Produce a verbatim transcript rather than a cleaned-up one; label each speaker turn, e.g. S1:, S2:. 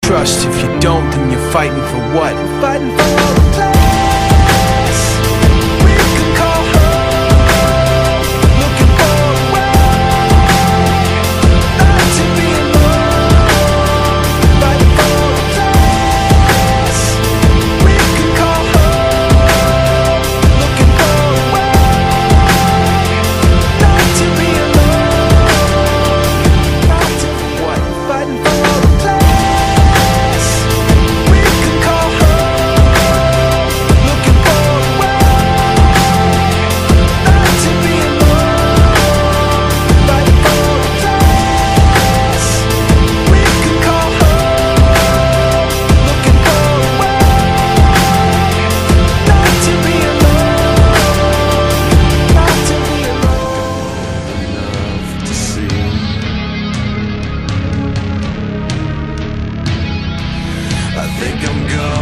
S1: trust. If you don't, then you're fighting for what? Fighting for a place we can call home. Looking for a way not to be alone. Fighting for a place we can call home. Looking for a way not to be alone. Not to be what? Fighting for a place we can call home. Looking for a way not to be alone. Fighting for a place we can call home. Looking for a way not to be alone. Not to be alone. Enough to see. I think I'm gone.